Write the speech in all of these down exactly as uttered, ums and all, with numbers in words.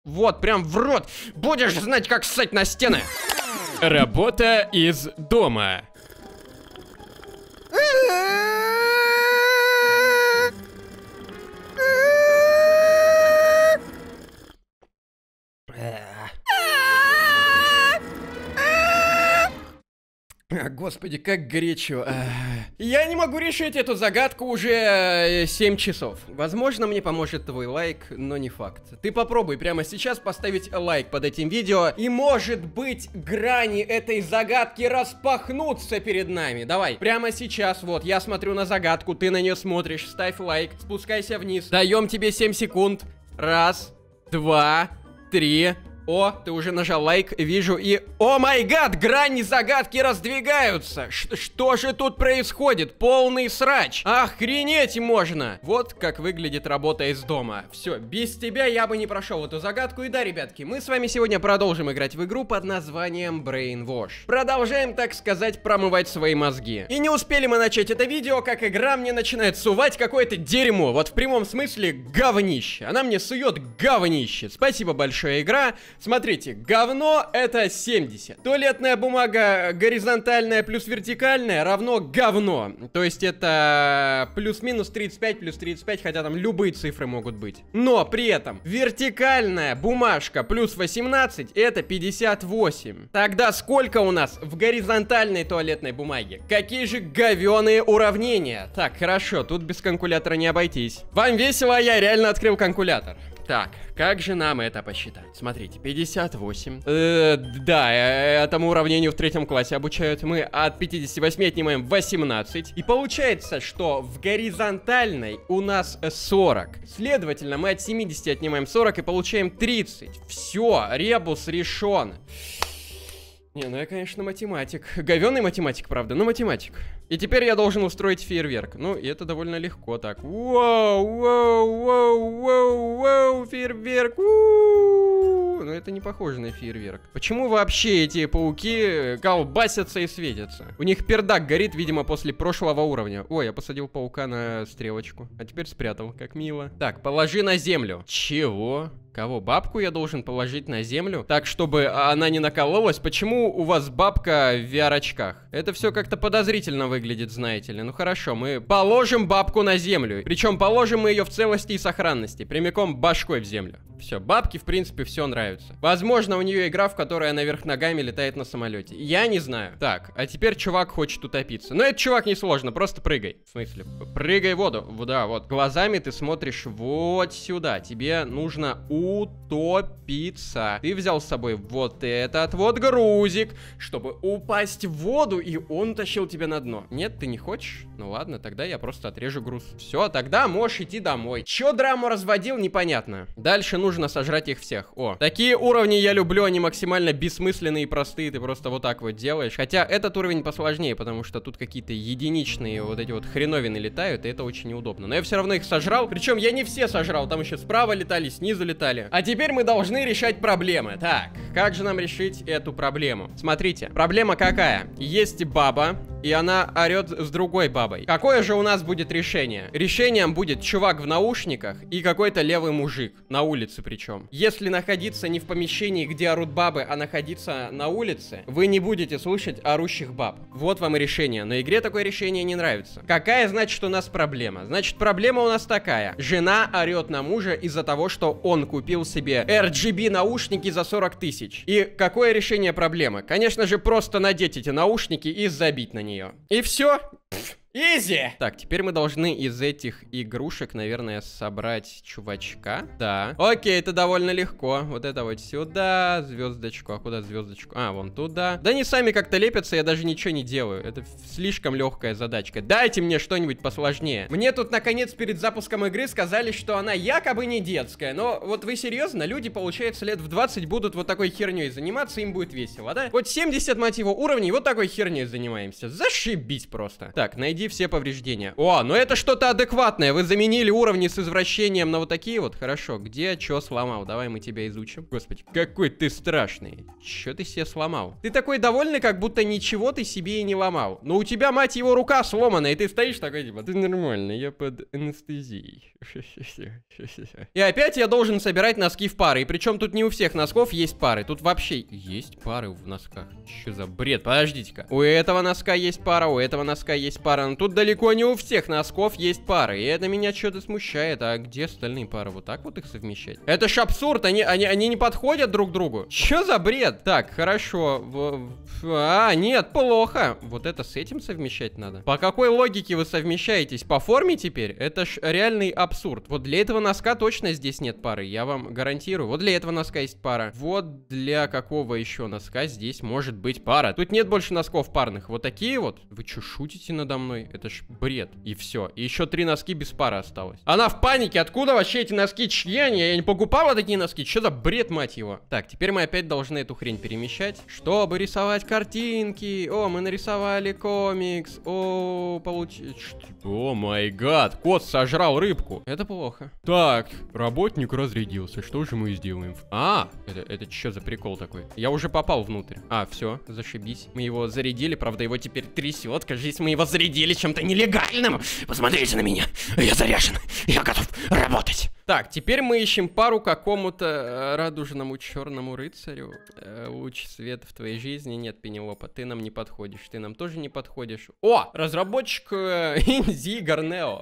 Вот, прям в рот. Будешь знать, как ссать на стены. Работа из дома. Господи, как горячо. Я не могу решить эту загадку уже семь часов. Возможно, мне поможет твой лайк, но не факт. Ты попробуй прямо сейчас поставить лайк под этим видео, и может быть грани этой загадки распахнутся перед нами. Давай, прямо сейчас, вот, я смотрю на загадку, ты на нее смотришь, ставь лайк, спускайся вниз. Даем тебе семь секунд. Раз, два, три... О, ты уже нажал лайк, вижу, и... О май гад, грани загадки раздвигаются! Ш что же тут происходит? Полный срач! Охренеть можно! Вот как выглядит работа из дома. Все, без тебя я бы не прошел эту загадку. И да, ребятки, мы с вами сегодня продолжим играть в игру под названием Brainwash. Продолжаем, так сказать, промывать свои мозги. И не успели мы начать это видео, как игра мне начинает сувать какое-то дерьмо. Вот в прямом смысле говнище. Она мне сует говнище. Спасибо большое, игра. Смотрите, говно это семьдесят. Туалетная бумага горизонтальная плюс вертикальная равно говно. То есть это плюс-минус тридцать пять плюс тридцать пять, хотя там любые цифры могут быть. Но при этом вертикальная бумажка плюс восемнадцать это пятьдесят восемь. Тогда сколько у нас в горизонтальной туалетной бумаге? Какие же говёные уравнения? Так, хорошо, тут без калькулятора не обойтись. Вам весело, а я реально открыл калькулятор. Так, как же нам это посчитать? Смотрите, пятьдесят восемь. Э, да, э, этому уравнению в третьем классе обучают. Мы от пятидесяти восьми отнимаем восемнадцать. И получается, что в горизонтальной у нас сорок. Следовательно, мы от семидесяти отнимаем сорок и получаем тридцать. Все, ребус решен. Не, ну я, конечно, математик. Говёный математик, правда, но математик. И теперь я должен устроить фейерверк. Ну, и это довольно легко. Так, воу, воу, воу, воу, воу, фейерверк, у-у-у. Ну, это не похоже на фейерверк. Почему вообще эти пауки колбасятся и светятся? У них пердак горит, видимо, после прошлого уровня. Ой, я посадил паука на стрелочку. А теперь спрятал, как мило. Так, положи на землю. Чего? Кого? Бабку я должен положить на землю? Так, чтобы она не накололась? Почему у вас бабка в ви ар-очках? Это все как-то подозрительно выглядит, знаете ли. Ну хорошо, мы положим бабку на землю. Причем положим мы ее в целости и сохранности. Прямиком башкой в землю. Все, бабке, в принципе, все нравится. Возможно, у нее игра, в которой она вверх ногами летает на самолете. Я не знаю. Так, а теперь чувак хочет утопиться. Но это, чувак, несложно, просто прыгай. В смысле? Прыгай в воду. Да, вот. Глазами ты смотришь вот сюда. Тебе нужно утопиться. Ты взял с собой вот этот вот грузик, чтобы упасть в воду, и он тащил тебя на дно. Нет, ты не хочешь? Ну ладно, тогда я просто отрежу груз. Все, тогда можешь идти домой. Че драму разводил, непонятно. Дальше нужно Нужно сожрать их всех. О, такие уровни я люблю, они максимально бессмысленные и простые. Ты просто вот так вот делаешь. Хотя этот уровень посложнее, потому что тут какие-то единичные вот эти вот хреновины летают, и это очень неудобно. Но я все равно их сожрал. Причем я не все сожрал, там еще справа летали, снизу летали. А теперь мы должны решать проблемы. Так, как же нам решить эту проблему? Смотрите, проблема какая? Есть баба, и она орет с другой бабой. Какое же у нас будет решение? Решением будет чувак в наушниках и какой-то левый мужик на улице причем. Если находиться не в помещении, где орут бабы, а находиться на улице, вы не будете слышать орущих баб. Вот вам и решение. Но игре такое решение не нравится. Какая, значит, у нас проблема? Значит, проблема у нас такая. Жена орет на мужа из-за того, что он купил себе эр джи би наушники за сорок тысяч. И какое решение проблемы? Конечно же, просто надеть эти наушники и забить на нее. И все. Изи! Так, теперь мы должны из этих игрушек, наверное, собрать чувачка. Да. Окей, это довольно легко. Вот это вот сюда, звездочку. А куда звездочку? А, вон туда. Да они сами как-то лепятся, я даже ничего не делаю. Это слишком легкая задачка. Дайте мне что-нибудь посложнее. Мне тут, наконец, перед запуском игры сказали, что она якобы не детская. Но вот вы серьезно? Люди, получается, лет в двадцать будут вот такой херней заниматься, им будет весело, да? Вот семьдесят, мать его, уровней, вот такой херней занимаемся. Зашибись просто. Так, найди Найди все повреждения. О, ну это что-то адекватное. Вы заменили уровни с извращением на вот такие вот. Хорошо, где что сломал? Давай мы тебя изучим. Господи, какой ты страшный. Что ты себе сломал? Ты такой довольный, как будто ничего ты себе и не ломал. Но у тебя, мать его, рука сломана, и ты стоишь такой, типа, ты нормально, я под анестезией. И опять я должен собирать носки в пары. И причем тут не у всех носков есть пары. Тут вообще есть пары в носках. Что за бред? Подождите-ка. У этого носка есть пара, у этого носка есть пара. Но тут далеко не у всех носков есть пары. И это меня что-то смущает. А где остальные пары? Вот так вот их совмещать? Это ж абсурд. Они, они, они не подходят друг к другу. Что за бред? Так, хорошо. В... А, нет, плохо. Вот это с этим совмещать надо. По какой логике вы совмещаетесь? По форме теперь? Это ж реальный абсурд. Вот для этого носка точно здесь нет пары. Я вам гарантирую. Вот для этого носка есть пара. Вот для какого еще носка здесь может быть пара. Тут нет больше носков парных. Вот такие вот. Вы что, шутите надо мной? Это ж бред. И все. И еще три носки без пары осталось. Она в панике. Откуда вообще эти носки? Чьи они? Я не покупала такие носки. Что за бред, мать его? Так, теперь мы опять должны эту хрень перемещать, чтобы рисовать картинки. О, мы нарисовали комикс. О, получилось. О май гад. Кот сожрал рыбку. Это плохо. Так, работник разрядился. Что же мы сделаем? А, это, это что за прикол такой? Я уже попал внутрь. А, все, зашибись. Мы его зарядили, правда, его теперь трясет. Кажись, мы его зарядили чем-то нелегальным. Посмотрите на меня. Я заряжен. Я готов работать. Так, теперь мы ищем пару какому-то э, радужному черному рыцарю. Э, луч света в твоей жизни. Нет, Пенелопа, ты нам не подходишь. Ты нам тоже не подходишь. О, разработчик э, Инзи Гарнео.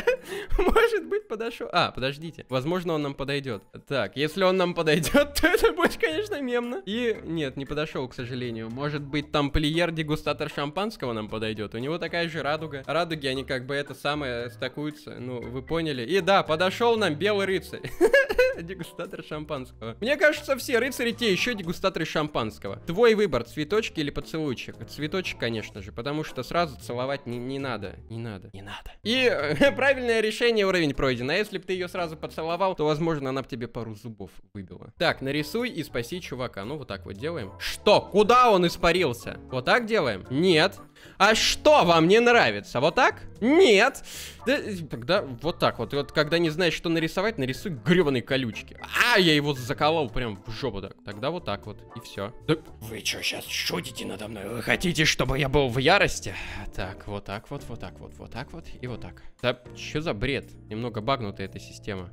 Может быть, подошел. А, подождите. Возможно, он нам подойдет. Так, если он нам подойдет, то это будет, конечно, мемно. И нет, не подошел, к сожалению. Может быть, тамплиер, дегустатор шампанского нам подойдет. У него такая же радуга. Радуги, они как бы это самое стакуются. Ну, вы поняли. И да, подошел нам белый рыцарь. Дегустатор шампанского. Мне кажется, все рыцари те еще дегустаторы шампанского. Твой выбор, цветочки или поцелуйчик? Цветочек, конечно же, потому что сразу целовать не, не надо. Не надо. Не надо. И э, правильное решение, уровень пройден. А если бы ты ее сразу поцеловал, то, возможно, она бы тебе пару зубов выбила. Так, нарисуй и спаси чувака. Ну, вот так вот делаем. Что? Куда он испарился? Вот так делаем? Нет. А что вам не нравится? Вот так? Нет. Да, тогда вот так вот. И вот когда не знаешь, что нарисовать, нарисуй гребаные колючки. А, я его заколол прям в жопу так. Тогда вот так вот. И все. Да... Вы что, сейчас шутите надо мной? Вы хотите, чтобы я был в ярости? Так, вот так вот, вот так вот, вот так вот и вот так. Да, что за бред? Немного багнутая эта система.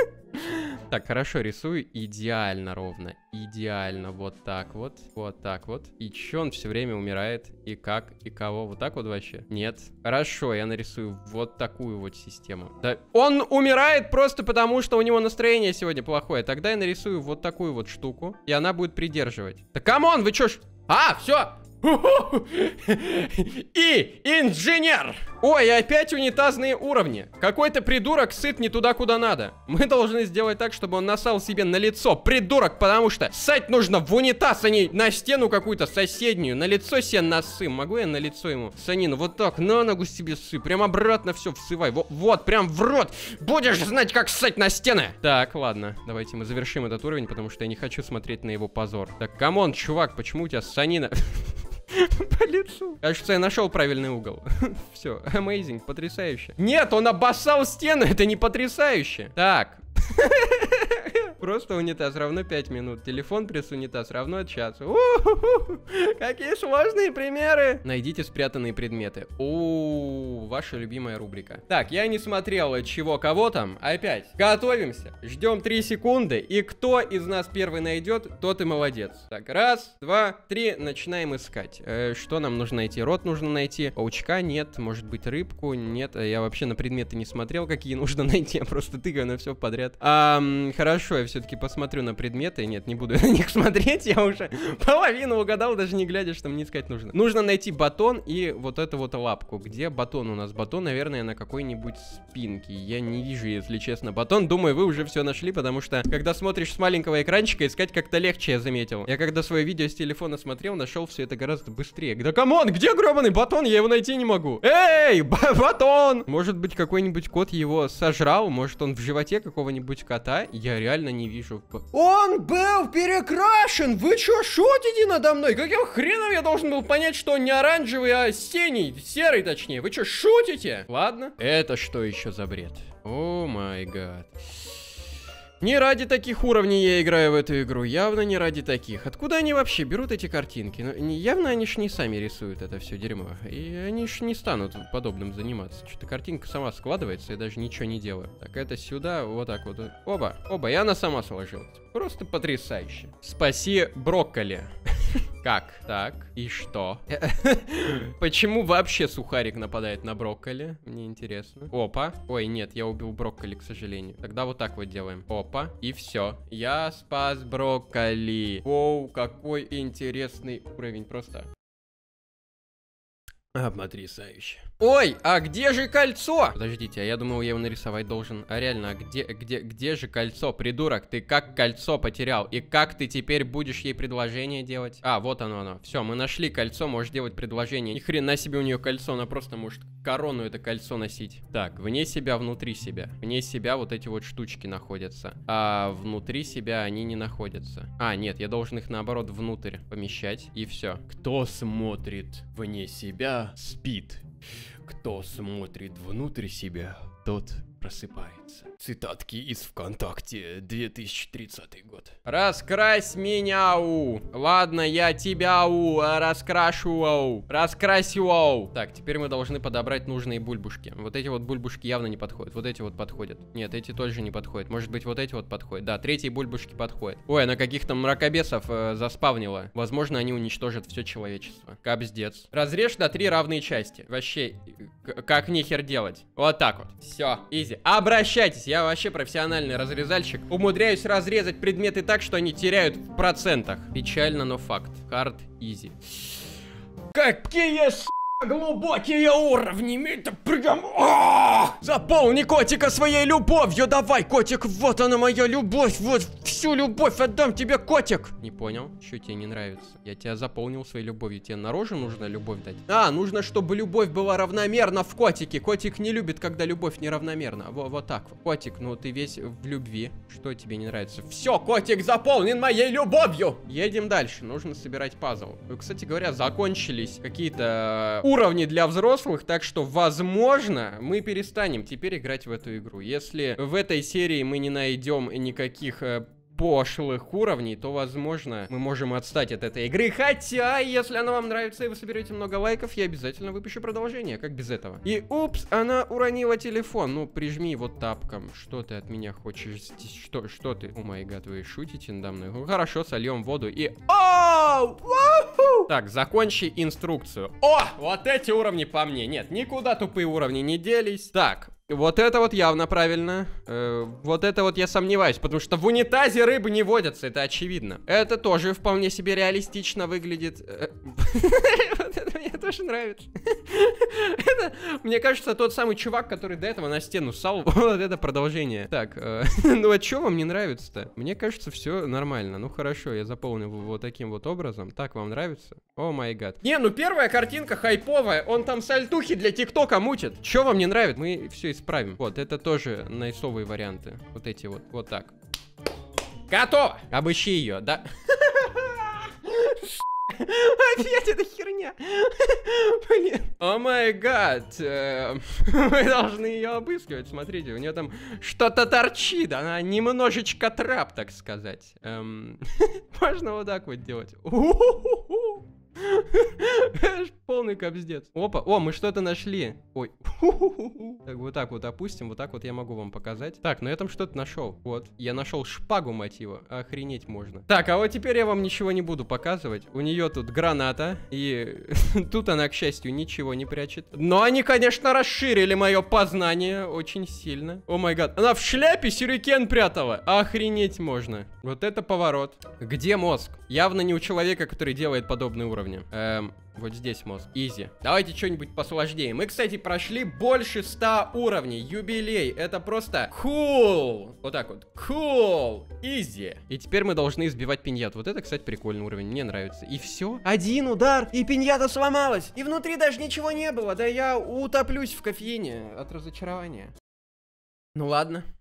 Так, хорошо, рисую идеально ровно. Идеально, вот так вот, вот так вот. И чё он все время умирает? И как? И кого? Вот так вот вообще? Нет. Хорошо, я нарисую вот такую вот систему. Да, он умирает просто потому, что у него настроение сегодня плохое. Тогда я нарисую вот такую вот штуку, и она будет придерживать. Да камон, вы чё ж... А, все! И инженер! Ой, опять унитазные уровни. Какой-то придурок сыт не туда, куда надо. Мы должны сделать так, чтобы он насал себе на лицо. Придурок, потому что ссать нужно в унитаз, а не на стену какую-то соседнюю. На лицо себе носы. Могу я на лицо ему? Санину, вот так, на ногу себе сы. Прям обратно все всывай. Вот, вот, прям в рот. Будешь знать, как ссать на стены. Так, ладно. Давайте мы завершим этот уровень, потому что я не хочу смотреть на его позор. Так, камон, чувак, почему у тебя санина... По лицу. Кажется, я нашел правильный угол. Все, amazing, потрясающе. Нет, он обоссал стену, это не потрясающе. Так. Просто унитаз равно пять минут. Телефон пресс унитаз равно час. У-ху-ху. Какие сложные примеры. Найдите спрятанные предметы. О, ваша любимая рубрика. Так, я не смотрел, чего кого там. Опять. Готовимся. Ждем три секунды. И кто из нас первый найдет, тот и молодец. Так, раз, два, три. Начинаем искать. Э, что нам нужно найти? Рот нужно найти. Паучка нет. Может быть, рыбку? Нет. Я вообще на предметы не смотрел, какие нужно найти. Я просто тыкаю на все подряд. А, хорошо, я все-таки посмотрю на предметы. Нет, не буду на них смотреть. Я уже половину угадал, даже не глядя, что мне искать нужно. Нужно найти батон и вот эту вот лапку. Где батон у нас? Батон, наверное, на какой-нибудь спинке. Я не вижу, если честно, батон. Думаю, вы уже все нашли, потому что, когда смотришь с маленького экранчика, искать как-то легче, я заметил. Я когда свое видео с телефона смотрел, нашел все это гораздо быстрее. Да камон, где гребаный батон? Я его найти не могу. Эй, батон! Может быть, какой-нибудь кот его сожрал? Может, он в животе какого-нибудь кота? Я реально не не вижу. Он был перекрашен! Вы чё, шутите надо мной? Каким хреном я должен был понять, что он не оранжевый, а синий? Серый, точнее. Вы чё, шутите? Ладно. Это что еще за бред? О май гад. Не ради таких уровней я играю в эту игру, явно не ради таких. Откуда они вообще берут эти картинки? Ну, не, явно они ж не сами рисуют это все дерьмо. И они ж не станут подобным заниматься. Что-то картинка сама складывается, и даже ничего не делаю. Так, это сюда, вот так вот. Оба, оба, и она сама сложилась. Просто потрясающе. Спаси брокколи. Как? Так, и что? Почему вообще сухарик нападает на брокколи? Мне интересно. Опа. Ой, нет, я убил брокколи, к сожалению. Тогда вот так вот делаем. Опа. И все. Я спас брокколи. Оу, какой интересный уровень. Просто... А, потрясающе. Ой, а где же кольцо? Подождите, а я думал, я его нарисовать должен. А реально, а где, где, где же кольцо, придурок? Ты как кольцо потерял? И как ты теперь будешь ей предложение делать? А, вот оно, оно. Все, мы нашли кольцо, можешь делать предложение. Ни хрена себе у нее кольцо, она просто может корону это кольцо носить. Так, вне себя, внутри себя. Вне себя вот эти вот штучки находятся. А внутри себя они не находятся. А, нет, я должен их наоборот внутрь помещать. И все. Кто смотрит вне себя, спит. Кто смотрит внутрь себя, тот просыпается. Цитатки из ВКонтакте, две тысячи тридцатый год. Раскрась меня, у. Ладно, я тебя, у, раскрашу, ау. Раскрасю, ау. Так, теперь мы должны подобрать нужные бульбушки. Вот эти вот бульбушки явно не подходят. Вот эти вот подходят. Нет, эти тоже не подходят. Может быть, вот эти вот подходят. Да, третьи бульбушки подходят. Ой, она каких-то мракобесов э, заспавнила. Возможно, они уничтожат все человечество. Капздец. Разрежь на три равные части. Вообще, как нехер делать. Вот так вот. Все, изи. Обращайтесь. Я вообще профессиональный разрезальщик. Умудряюсь разрезать предметы так, что они теряют в процентах. Печально, но факт. Hard, easy. Какие с... глубокие уровни, это прям... Заполни котика своей любовью, давай, котик, вот она моя любовь, вот всю любовь отдам тебе, котик. Не понял, что тебе не нравится? Я тебя заполнил своей любовью, тебе на рожу нужно любовь дать? А, нужно, чтобы любовь была равномерна в котике. Котик не любит, когда любовь неравномерна. Вот, вот так вот. Котик, ну ты весь в любви. Что тебе не нравится? Все, котик заполнен моей любовью. Едем дальше, нужно собирать пазл. Кстати говоря, закончились какие-то уровни для взрослых, так что, возможно, мы перестанем теперь играть в эту игру. Если в этой серии мы не найдем никаких э, пошлых уровней, то, возможно, мы можем отстать от этой игры. Хотя, если она вам нравится и вы соберете много лайков, я обязательно выпущу продолжение. Как без этого? И, упс, она уронила телефон. Ну, прижми его тапком. Что ты от меня хочешь? Что, что ты? О май гад, вы шутите надо мной? Ну, хорошо, сольем воду и... Оу! Так, закончи инструкцию. О, вот эти уровни по мне. Нет, никуда тупые уровни не делись. Так, вот это вот явно правильно. Э, вот это вот я сомневаюсь, потому что в унитазе рыбы не водятся, это очевидно. Это тоже вполне себе реалистично выглядит. Вот это мне тоже нравится. Мне кажется, тот самый чувак, который до этого на стену ссал, вот это продолжение. Так, ну а что вам не нравится-то? Мне кажется, все нормально. Ну хорошо, я заполнил вот таким вот образом. Так, вам нравится? О май гад. Не, ну первая картинка хайповая. Он там сальтухи для ТикТока мутит. Что вам не нравится? Мы все исправим. Вот, это тоже найсовые варианты. Вот эти вот, вот так. Готово! Обыщи ее, да? Опять эта херня. Блин. О май гад. Мы должны ее обыскивать. Смотрите, у нее там что-то торчит. Она немножечко трап, так сказать. Эм... Можно вот так вот делать. Полный капздец. Опа, о, мы что-то нашли. Ой. Так, вот так вот опустим. Вот так вот я могу вам показать. Так, ну я там что-то нашел. Вот, я нашел шпагу мотива. Охренеть можно. Так, а вот теперь я вам ничего не буду показывать. У нее тут граната. И тут она, к счастью, ничего не прячет. Но они, конечно, расширили мое познание очень сильно. О май гад. Она в шляпе сюрикен прятала. Охренеть можно. Вот это поворот. Где мозг? Явно не у человека, который делает подобные уровни. Эм, вот здесь мозг. Изи. Давайте что-нибудь посложнее. Мы, кстати, прошли больше ста уровней. Юбилей. Это просто cool. Вот так вот. Cool. Изи. И теперь мы должны избивать пиньят. Вот это, кстати, прикольный уровень. Мне нравится. И все. Один удар, и пиньята сломалась. И внутри даже ничего не было. Да я утоплюсь в кофеине от разочарования. Ну ладно.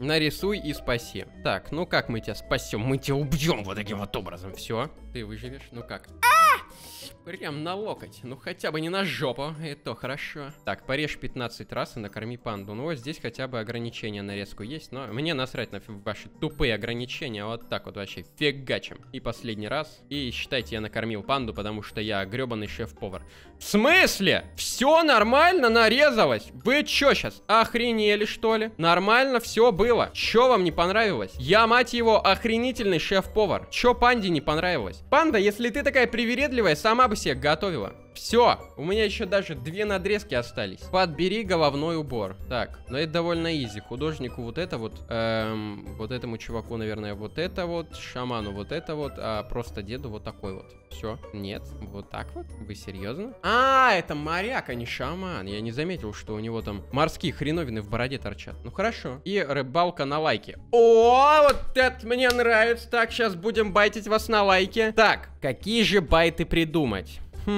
Нарисуй и спаси. Так, ну как мы тебя спасем? Мы тебя убьем вот таким вот образом. Все, ты выживешь. Ну как? Прям на локоть. Ну хотя бы не на жопу. Это хорошо. Так, порежь пятнадцать раз и накорми панду. Ну вот здесь хотя бы ограничения на резку есть. Но мне насрать на ваши тупые ограничения. Вот так вот вообще фигачим. И последний раз. И считайте, я накормил панду, потому что я гребаный шеф-повар. В смысле? Все нормально нарезалось? Вы чё сейчас? Охренели что ли? Нормально все было. Чё вам не понравилось? Я, мать его, охренительный шеф-повар. Чё панде не понравилось? Панда, если ты такая привередливая, сама бы себе готовила. Все, у меня еще даже две надрезки остались. Подбери головной убор. Так, но это довольно изи. Художнику вот это вот, эм, вот этому чуваку, наверное, вот это вот, шаману вот это вот, а просто деду вот такой вот. Все, нет, вот так вот. Вы серьезно? А, это моряк, а не шаман. Я не заметил, что у него там морские хреновины в бороде торчат. Ну хорошо. И рыбалка на лайке. О, вот это мне нравится. Так, сейчас будем байтить вас на лайке. Так, какие же байты придумать?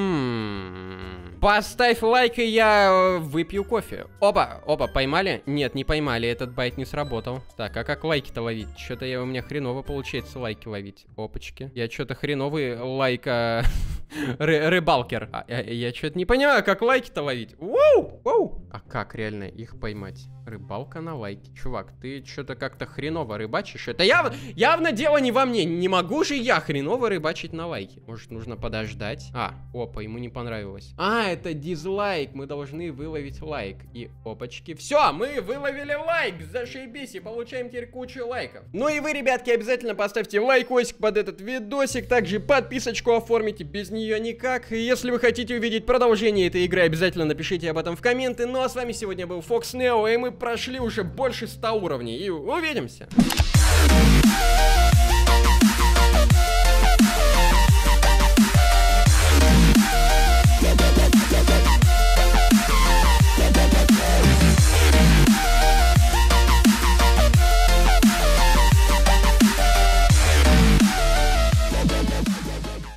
Хм. Поставь лайк, и я выпью кофе. Опа, опа, поймали? Нет, не поймали, этот байт не сработал. Так, а как лайки-то ловить? Что-то я, у меня хреново получается лайки ловить. Опачки. Я что-то хреновый лайка... Рыбалкер. А, я я что-то не понимаю, как лайки-то ловить. Воу, воу. А как реально их поймать? Рыбалка на лайки. Чувак, ты что-то как-то хреново рыбачишь. Это яв... явно дело не во мне. Не могу же я хреново рыбачить на лайки. Может, нужно подождать? А, опа, ему не понравилось. А, это дизлайк. Мы должны выловить лайк. И опачки. Все, мы выловили лайк. Зашибись и получаем теперь кучу лайков. Ну и вы, ребятки, обязательно поставьте лайкосик под этот видосик. Также подписочку оформите. Без нее никак. И если вы хотите увидеть продолжение этой игры, обязательно напишите об этом в комменты. Ну а с вами сегодня был Fox Neo, и мы прошли уже больше ста уровней. И увидимся.